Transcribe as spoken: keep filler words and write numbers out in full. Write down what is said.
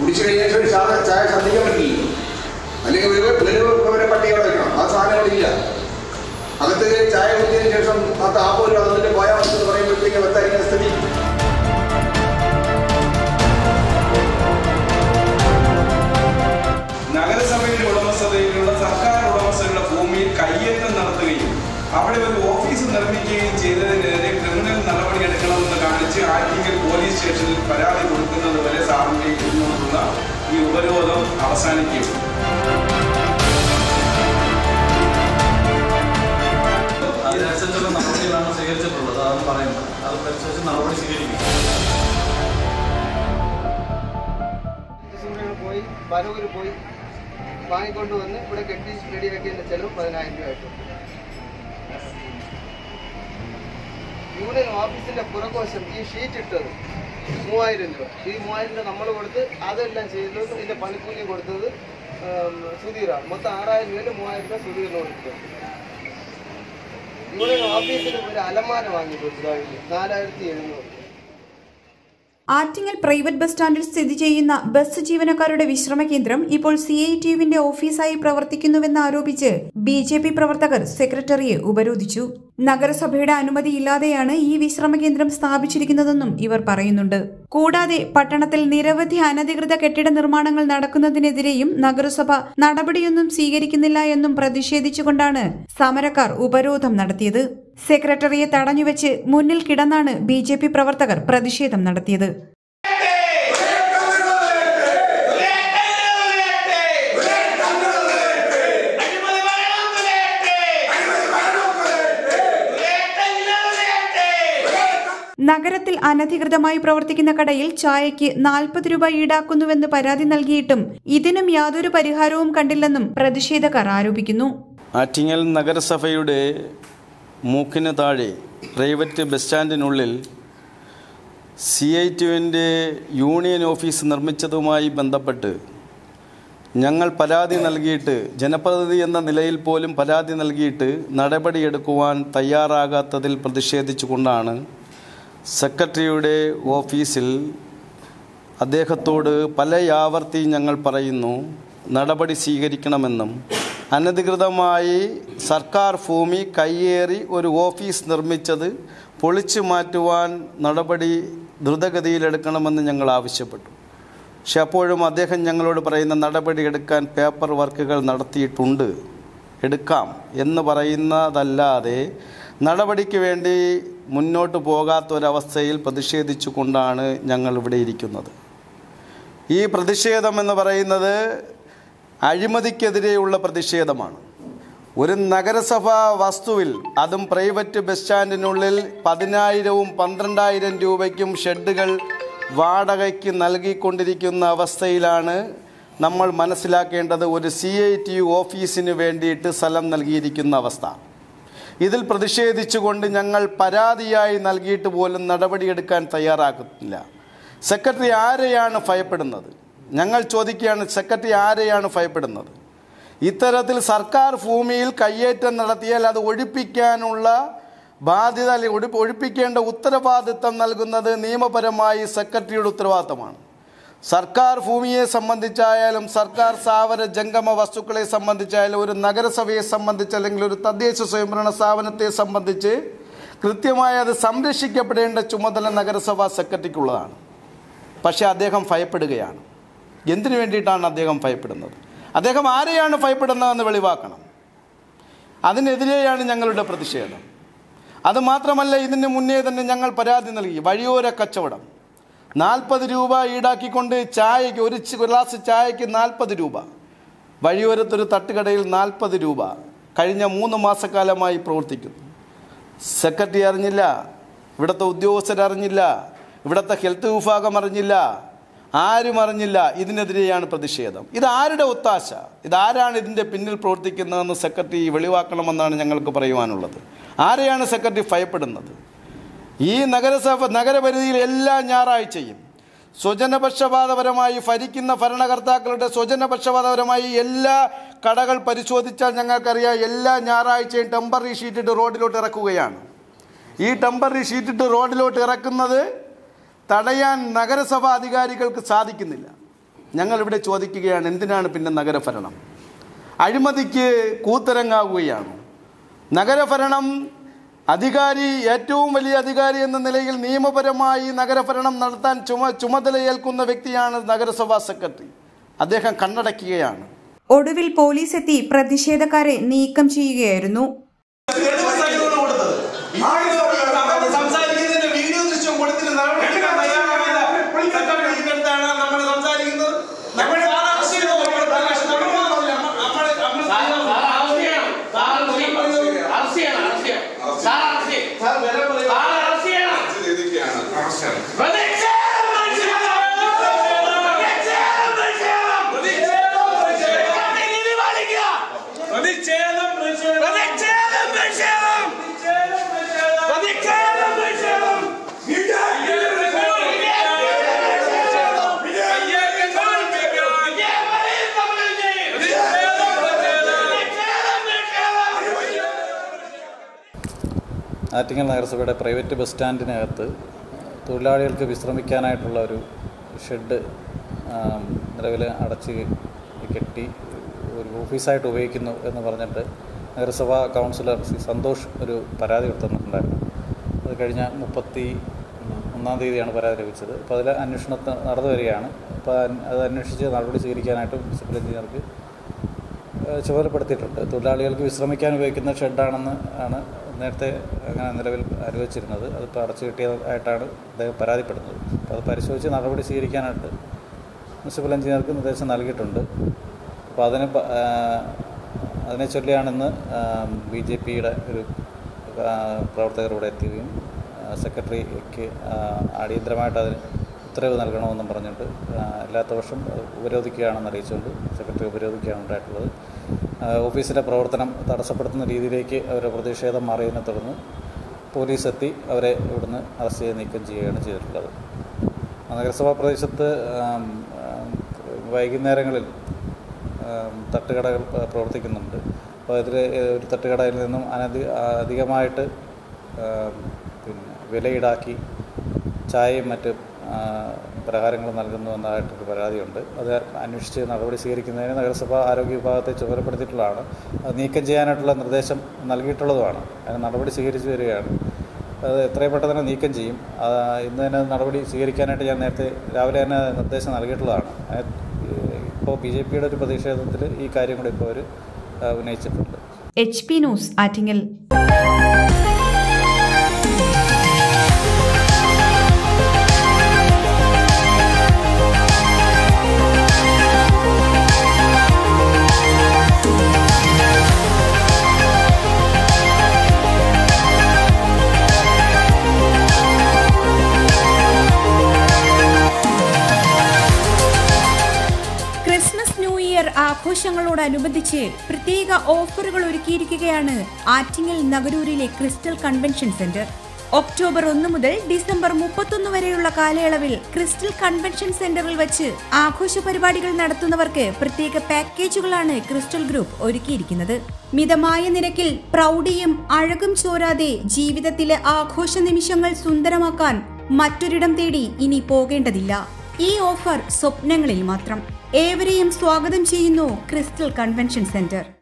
കുടിച്ചു കഴിഞ്ഞാൽ ഒരു ചായ ചായ ശ്രദ്ധിക്കാൻ പറ്റില്ല. അല്ലെങ്കിൽ ഒരു പട്ടികളെ വെക്കണം. ആ സാധനങ്ങളില്ല. അകത്ത് ചായ കുടിച്ചതിന് ശേഷം ആ താപോലും അതിൻ്റെ പോയാൽ എന്ന് പറയുമ്പോഴത്തേക്ക് വെത്തായിരിക്കുന്ന സ്ഥിതി. നഗരസഭയുടെ ഉടമസ്ഥതയിലുള്ള സർക്കാർ ഉടമസ്ഥരുടെ ഭൂമിയിൽ കയ്യേറ്റം നടത്തുകയും അവിടെ ഒരു ഓഫീസ് നിർമ്മിക്കുകയും ചെയ്തതിനെതിരെ ക്രിമിനൽ നടപടിയെടുക്കണമെന്ന് കാണിച്ച് ആറ്റിങ്ങൽ പോലീസ് സ്റ്റേഷനിൽ പരാതി കൊടുക്കുന്നത് വരെ സാധനത്തിനുള്ള ഈ ഉപരോധം അവസാനിക്കും. അതിനനുസരിച്ചുള്ള നടപടികളാണ് സ്വീകരിച്ചിട്ടുള്ളത്. അതാണ് പറയുന്നത്. അത് പരിശോധിച്ച് നടപടി സ്വീകരിക്കും. പോയി ബരൂര് പോയി വാങ്ങിക്കൊണ്ട് വന്ന് ഇവിടെ കെട്ടി റെഡി വെക്കേണ്ട ചെലവ് പതിനായിരം രൂപ ആയിട്ടുണ്ട്. യൂണിയൻ ഓഫീസിന്റെ പുറകോശം ഈ ഷീറ്റ് ഇട്ടത് മൂവായിരം രൂപ. ഈ മൂവായിരം രൂപ നമ്മൾ കൊടുത്ത് അതെല്ലാം ചെയ്തത് ഇതിന്റെ പണിക്കൂലി കൊടുത്തത് സുധീറാണ്. മൊത്തം ആറായിരം രൂപയിൽ മൂവായിരം രൂപ സുധീറിന് കൊടുത്തത്. യൂണിയൻ ഓഫീസിൽ ഒരു അലമാര വാങ്ങി കൊടുത്തു നാലായിരത്തി എഴുന്നൂറ്. ആറ്റിങ്ങൽ പ്രൈവറ്റ് ബസ് സ്റ്റാൻഡിൽ സ്ഥിതി ചെയ്യുന്ന ബസ് ജീവനക്കാരുടെ വിശ്രമ കേന്ദ്രം ഇപ്പോൾ സി ഐ ടി യുവിന്റെ ഓഫീസായി പ്രവർത്തിക്കുന്നുവെന്ന് ആരോപിച്ച് ബി ജെ പി പ്രവർത്തകർ സെക്രട്ടറിയെ ഉപരോധിച്ചു. നഗരസഭയുടെ അനുമതിയില്ലാതെയാണ് ഈ വിശ്രമ കേന്ദ്രം സ്ഥാപിച്ചിരിക്കുന്നതെന്നും ഇവർ പറയുന്നുണ്ട്. കൂടാതെ പട്ടണത്തിൽ നിരവധി അനധികൃത കെട്ടിട നിർമ്മാണങ്ങൾ നടക്കുന്നതിനെതിരെയും നഗരസഭ നടപടിയൊന്നും സ്വീകരിക്കുന്നില്ല എന്നും പ്രതിഷേധിച്ചുകൊണ്ടാണ് സമരക്കാർ ഉപരോധം നടത്തിയത്. സെക്രട്ടറിയെ തടഞ്ഞുവെച്ച് മുന്നിൽ കിടന്നാണ് ബി ജെ പി പ്രവർത്തകർ പ്രതിഷേധം നടത്തിയത്. നഗരത്തിൽ അനധികൃതമായി പ്രവർത്തിക്കുന്ന കടയിൽ ചായയ്ക്ക് നാൽപ്പത് രൂപ ഈടാക്കുന്നുവെന്ന് പരാതി നൽകിയിട്ടും ഇതിനും യാതൊരു പരിഹാരവും കണ്ടില്ലെന്നും പ്രതിഷേധക്കാർ ആരോപിക്കുന്നു. ആറ്റിങ്ങൽ നഗരസഭയുടെ മൂക്കിന് താഴെ പ്രൈവറ്റ് ബസ് സ്റ്റാൻഡിനുള്ളിൽ സി ഐ ടിയുവിൻ്റെ യൂണിയൻ ഓഫീസ് നിർമ്മിച്ചതുമായി ബന്ധപ്പെട്ട് ഞങ്ങൾ പരാതി നൽകിയിട്ട് ജനപ്രതിനിധി എന്ന നിലയിൽ പോലും പരാതി നൽകിയിട്ട് നടപടിയെടുക്കുവാൻ തയ്യാറാകാത്തതിൽ പ്രതിഷേധിച്ചുകൊണ്ടാണ് സെക്രട്ടറിയുടെ ഓഫീസിൽ അദ്ദേഹത്തോട് പലയാവർത്തി ഞങ്ങൾ പറയുന്നു നടപടി സ്വീകരിക്കണമെന്നും അനധികൃതമായി സർക്കാർ ഭൂമി കയ്യേറി ഒരു ഓഫീസ് നിർമ്മിച്ചത് പൊളിച്ചു മാറ്റുവാൻ നടപടി ദ്രുതഗതിയിലെടുക്കണമെന്ന് ഞങ്ങൾ ആവശ്യപ്പെട്ടു. പക്ഷെ അപ്പോഴും അദ്ദേഹം ഞങ്ങളോട് പറയുന്ന നടപടി എടുക്കാൻ പേപ്പർ വർക്കുകൾ നടത്തിയിട്ടുണ്ട്, എടുക്കാം എന്ന് പറയുന്നതല്ലാതെ നടപടിക്ക് വേണ്ടി മുന്നോട്ട് പോകാത്തൊരവസ്ഥയിൽ പ്രതിഷേധിച്ചു കൊണ്ടാണ് ഞങ്ങൾ ഇവിടെ ഇരിക്കുന്നത്. ഈ പ്രതിഷേധം എന്ന് പറയുന്നത് അഴിമതിക്കെതിരെയുള്ള പ്രതിഷേധമാണ്. ഒരു നഗരസഭാ വസ്തുവിൽ, അതും പ്രൈവറ്റ് ബസ് സ്റ്റാൻഡിനുള്ളിൽ പതിനായിരവും പന്ത്രണ്ടായിരം രൂപയ്ക്കും ഷെഡുകൾ വാടകയ്ക്ക് നൽകിക്കൊണ്ടിരിക്കുന്ന അവസ്ഥയിലാണ് നമ്മൾ മനസ്സിലാക്കേണ്ടത് ഒരു സി ഐ ടി യു ഓഫീസിന് വേണ്ടിയിട്ട് സ്ഥലം നൽകിയിരിക്കുന്ന അവസ്ഥ. ഇതിൽ പ്രതിഷേധിച്ചുകൊണ്ട് ഞങ്ങൾ പരാതിയായി നൽകിയിട്ട് പോലും നടപടിയെടുക്കാൻ തയ്യാറാക്കുന്നില്ല. സെക്രട്ടറി ആരെയാണ് ഭയപ്പെടുന്നത്? ഞങ്ങൾ ചോദിക്കുകയാണ്, സെക്രട്ടറി ആരെയാണ് ഭയപ്പെടുന്നത്? ഇത്തരത്തിൽ സർക്കാർ ഭൂമിയിൽ കയ്യേറ്റം നടത്തിയാൽ അത് ഒഴിപ്പിക്കാനുള്ള ബാധ്യത അല്ലെങ്കിൽ ഒഴിപ്പിക്കേണ്ട ഉത്തരവാദിത്തം നൽകുന്നത് നിയമപരമായി സെക്രട്ടറിയുടെ ഉത്തരവാദിത്തമാണ്. സർക്കാർ ഭൂമിയെ സംബന്ധിച്ചായാലും സർക്കാർ സ്ഥാവര ജംഗമ വസ്തുക്കളെ സംബന്ധിച്ചായാലും ഒരു നഗരസഭയെ സംബന്ധിച്ച് അല്ലെങ്കിൽ ഒരു തദ്ദേശ സ്വയംഭരണ സ്ഥാപനത്തെ സംബന്ധിച്ച് കൃത്യമായി അത് സംരക്ഷിക്കപ്പെടേണ്ട ചുമതല നഗരസഭാ സെക്രട്ടറിക്കുള്ളതാണ്. പക്ഷേ അദ്ദേഹം ഭയപ്പെടുകയാണ്. എന്തിനു വേണ്ടിയിട്ടാണ് അദ്ദേഹം ഭയപ്പെടുന്നത്? അദ്ദേഹം ആരെയാണ് ഭയപ്പെടുന്നതെന്ന് വെളിവാക്കണം. അതിനെതിരെയാണ് ഞങ്ങളുടെ പ്രതിഷേധം. അതുമാത്രമല്ല, ഇതിന് മുന്നേ തന്നെ ഞങ്ങൾ പരാതി നൽകി. വഴിയോര കച്ചവടം നാൽപ്പത് രൂപ ഈടാക്കിക്കൊണ്ട് ചായയ്ക്ക് ഒരു ഗ്ലാസ് ചായയ്ക്ക് നാൽപ്പത് രൂപ, വഴിയോരത്തൊരു തട്ടുകടയിൽ നാൽപ്പത് രൂപ കഴിഞ്ഞ മൂന്ന് മാസക്കാലമായി പ്രവർത്തിക്കുന്നു. സെക്രട്ടറി അറിഞ്ഞില്ല, ഇവിടുത്തെ ഉദ്യോഗസ്ഥരറിഞ്ഞില്ല, ഇവിടുത്തെ ഹെൽത്ത് വിഭാഗം അറിഞ്ഞില്ല, ആരും അറിഞ്ഞില്ല. ഇതിനെതിരെയാണ് പ്രതിഷേധം. ഇതാരുടെ ഒത്താശ? ഇതാരാണ് ഇതിൻ്റെ പിന്നിൽ പ്രവർത്തിക്കുന്നതെന്ന് സെക്രട്ടറി വെളിവാക്കണമെന്നാണ് ഞങ്ങൾക്ക് പറയുവാനുള്ളത്. ആരെയാണ് സെക്രട്ടറി ഭയപ്പെടുന്നത്? ഈ നഗരസഭ നഗരപരിധിയിൽ എല്ലാ ഞായറാഴ്ചയും സ്വജനപക്ഷപാതപരമായി ഭരിക്കുന്ന ഭരണകർത്താക്കളുടെ സ്വജനപക്ഷപാതപരമായി എല്ലാ കടകൾ പരിശോധിച്ചാൽ ഞങ്ങൾക്കറിയാം, എല്ലാ ഞായറാഴ്ചയും ടെമ്പററി ഷീറ്റിട്ട് റോഡിലോട്ട് ഇറക്കുകയാണ്. ഈ ടെമ്പററി ഷീറ്റിട്ട് റോഡിലോട്ട് ഇറക്കുന്നത് തടയാൻ നഗരസഭാ അധികാരികൾക്ക് സാധിക്കുന്നില്ല. ഞങ്ങളിവിടെ ചോദിക്കുകയാണ്, എന്തിനാണ് പിന്നെ നഗരഭരണം? അഴിമതിക്ക് കൂത്തരങ്ങാവുകയാണ്. നഗരഭരണം അധികാരി, ഏറ്റവും വലിയ അധികാരി എന്ന നിലയിൽ നിയമപരമായി നഗരഭരണം നടത്താൻ ചുമ ചുമതലയേൽക്കുന്ന വ്യക്തിയാണ് നഗരസഭാ സെക്രട്ടറി. അദ്ദേഹം കണ്ണടയ്ക്കുകയാണ്. ഒടുവിൽ പോലീസ് എത്തി പ്രതിഷേധക്കാരെ നീക്കം ചെയ്യുകയായിരുന്നു. ആറ്റിങ്ങൽ നഗരസഭയുടെ പ്രൈവറ്റ് ബസ് സ്റ്റാൻഡിനകത്ത് തൊഴിലാളികൾക്ക് വിശ്രമിക്കാനായിട്ടുള്ള ഒരു ഷെഡ് നിലവിൽ അടച്ച് കെട്ടി ഒരു ഓഫീസായിട്ട് ഉപയോഗിക്കുന്നു എന്ന് പറഞ്ഞിട്ട് നഗരസഭാ കൗൺസിലർ ശ്രീ സന്തോഷ് ഒരു പരാതി കൊടുത്തിട്ടുണ്ടായിരുന്നു. അത് കഴിഞ്ഞ മുപ്പത്തി ഒന്നാം തീയതിയാണ് പരാതി ലഭിച്ചത്. അപ്പോൾ അതിൽ അന്വേഷണം നടന്നു വരികയാണ്. അപ്പോൾ അത് അന്വേഷിച്ച് നടപടി സ്വീകരിക്കാനായിട്ട് മുനിസിപ്പൽ എഞ്ചിനീയർക്ക് ചുമതലപ്പെടുത്തിയിട്ടുണ്ട്. തൊഴിലാളികൾക്ക് വിശ്രമിക്കാൻ ഉപയോഗിക്കുന്ന ഷെഡാണെന്ന് ആണ് നേരത്തെ അങ്ങനെ നിലവിൽ അനുവദിച്ചിരുന്നത്. അതിപ്പോൾ അടച്ചു കിട്ടിയതായിട്ടാണ് അദ്ദേഹം പരാതിപ്പെടുന്നത്. അപ്പോൾ അത് പരിശോധിച്ച് നടപടി സ്വീകരിക്കാനായിട്ട് മുനിസിപ്പൽ എഞ്ചിനീയർക്ക് നിർദ്ദേശം നൽകിയിട്ടുണ്ട്. അപ്പോൾ അതിന് അതിനെ ചൊല്ലിയാണെന്ന് ബി ജെ പിയുടെ ഒരു പ്രവർത്തകർ ഇവിടെ എത്തുകയും സെക്രട്ടറിക്ക് അടിയന്തരമായിട്ട് അതിന് ഉത്തരവ് നൽകണമെന്നും പറഞ്ഞിട്ട് അല്ലാത്ത പക്ഷം ഉപരോധിക്കുകയാണെന്ന് അറിയിച്ചുകൊണ്ട് സെക്രട്ടറി ഉപരോധിക്കുകയാണ് ഉണ്ടായിട്ടുള്ളത്. ഓഫീസിലെ പ്രവർത്തനം തടസ്സപ്പെടുത്തുന്ന രീതിയിലേക്ക് അവരുടെ പ്രതിഷേധം മാറിയതിനെ തുടർന്ന് പോലീസ് എത്തി അവരെ ഇവിടുന്ന് അറസ്റ്റ് ചെയ്ത് നീക്കം ചെയ്യുകയാണ് ചെയ്തിട്ടുള്ളത്. നഗരസഭാ പ്രദേശത്ത് വൈകുന്നേരങ്ങളിൽ തട്ടുകടകൾ പ്രവർത്തിക്കുന്നുണ്ട്. അപ്പോൾ അതിൽ ഒരു തട്ടുകടയിൽ നിന്നും അനധി അധികമായിട്ട് പിന്നെ വില ഈടാക്കി ചായയും മറ്റ് പലഹാരങ്ങൾ നൽകുന്നു എന്നതായിട്ടൊരു പരാതിയുണ്ട്. അത് അന്വേഷിച്ച് നടപടി സ്വീകരിക്കുന്നതിന് നഗരസഭ ആരോഗ്യ വിഭാഗത്തെ ചുമതലപ്പെടുത്തിയിട്ടുള്ളതാണ്. അത് നീക്കം ചെയ്യാനായിട്ടുള്ള നിർദ്ദേശം നൽകിയിട്ടുള്ളതുമാണ്. അതിന് നടപടി സ്വീകരിച്ചു വരികയാണ്. അത് എത്രയും പെട്ടെന്ന് തന്നെ നീക്കം ചെയ്യും. ഇന്ന് തന്നെ നടപടി സ്വീകരിക്കാനായിട്ട് ഞാൻ നേരത്തെ രാവിലെ തന്നെ നിർദ്ദേശം നൽകിയിട്ടുള്ളതാണ്. ഇപ്പോൾ ബി ജെ പിയുടെ ഒരു പ്രതിഷേധത്തിൽ ഈ കാര്യം കൂടി ഇപ്പോൾ അവർ ഉന്നയിച്ചിട്ടുണ്ട്. H P news Attingal. ആഘോഷങ്ങളോടനുബന്ധിച്ച് പ്രത്യേക ഓഫറുകൾ ഒരുക്കിയിരിക്കുകയാണ് ആറ്റിങ്ങൽ നഗരൂരിലെ ക്രിസ്റ്റൽ കൺവെൻഷൻ സെന്റർ. ഒക്ടോബർ ഒന്ന് മുതൽ ഡിസംബർ മുപ്പത്തൊന്ന് വരെയുള്ള കാലയളവിൽ ക്രിസ്റ്റൽ കൺവെൻഷൻ സെന്ററിൽ വെച്ച് ആഘോഷ പരിപാടികൾ നടത്തുന്നവർക്ക് പ്രത്യേക പാക്കേജുകളാണ് ക്രിസ്റ്റൽ ഗ്രൂപ്പ് ഒരുക്കിയിരിക്കുന്നത്. മിതമായ നിരക്കിൽ പ്രൗഢിയും അഴകും ചോരാതെ ജീവിതത്തിലെ ആഘോഷ നിമിഷങ്ങൾ സുന്ദരമാക്കാൻ മറ്റൊരിടം തേടി ഇനി പോകേണ്ടതില്ല. ഈ ഓഫർ സ്വപ്നങ്ങളിൽ മാത്രം. ഏവരെയും സ്വാഗതം ചെയ്യുന്നു ക്രിസ്റ്റൽ കൺവെൻഷൻ സെന്റർ.